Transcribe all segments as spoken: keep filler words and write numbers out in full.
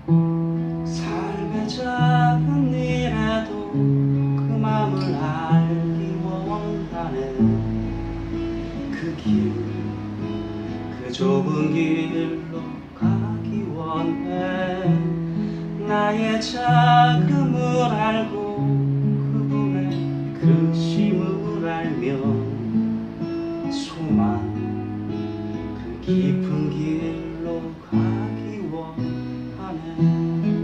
삶의 작은 일에도 그 맘을 알기 원하네. 그 길, 그 좁은 길로 가기 원해. 나의 자금을 알고 그분의 그 심을 알며 소망, 그 깊은 길로 가기 원하네.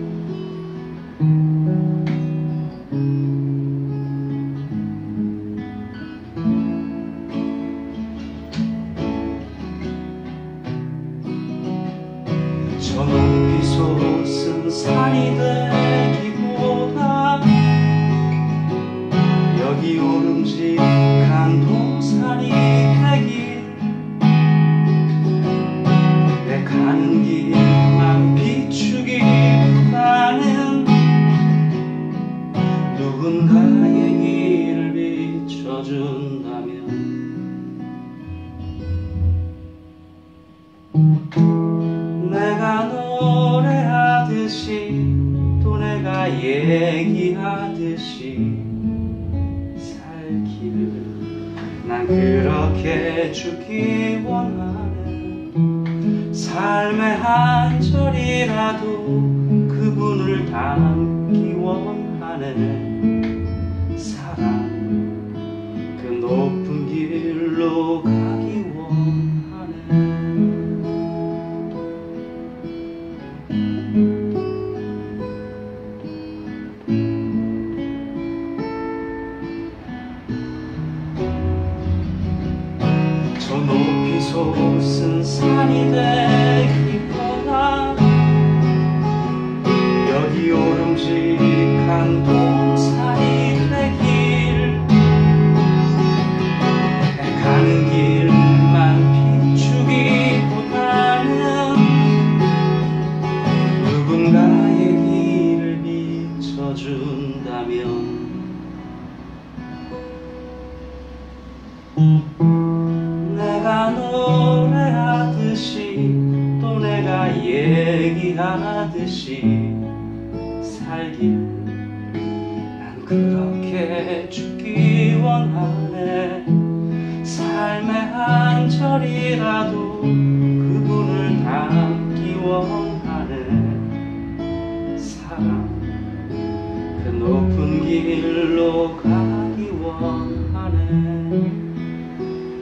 저 높이 솟은 산이 되기보다 여기 오름직한 동산이 되길. 내 가는 길만 비추기보다는 누군가의 길을 비춰준다면 내가 노래하듯이 또 내가 얘기하듯이 살기를 난 그렇게 죽기 원하네. 삶의 한 절이라도 그분을 닮기 원하네. 사랑, 그 높은 길로 가기 원하네. 저 높이 솟은 산이 되기보다 여기 오름직한 동산이 되길. 내 가는 길만 비추기보다는 누군가의 길을 비춰준다면 내가 노래하듯이 또 내가 얘기하듯이 살길 난 그렇게 죽기 원하네. 삶의 한 절이라도 그분을 닮기 원하네. 사랑, 그 높은 길로 가기 원하네.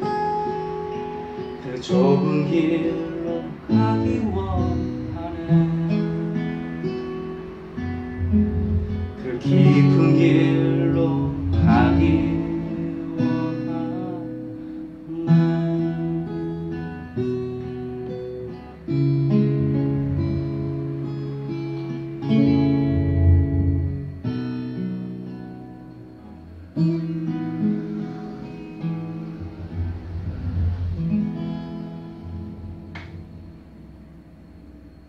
그 좁은 길로 가기 원하네.